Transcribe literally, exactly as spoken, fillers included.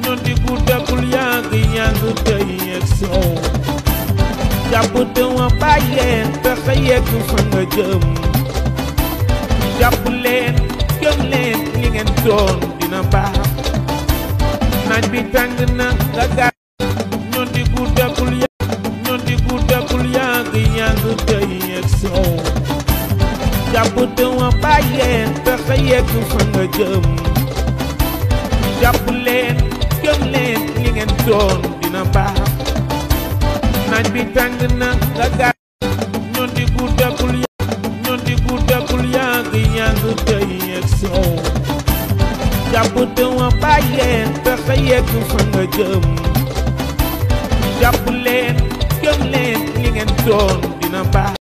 ñoo di guddagul yàgg yàgg tey ak soow jàpp te wa bàyyeen fexe yegg fa nga jëm jàpp leen gëm leen li ngeen doon dina baax naaj bi tàng na nga gàtt ñoo di guddagul yàgg ñoo di guddagul yàgg yàgg tey ak soow jàpp te wa bàyyeen fexe yegg fa nga jëm jàpp leen gëm leen li ngeen doon dina baax naaj bi tàng na nga gàtt ñoo di guddagul yàgg ñoo di guddagul yàgg yàgg tey ak soow jàpp te wa bàyyeen fexe yegg fa nga jëm jàpp leen gëm leen li ngeen doon dina baax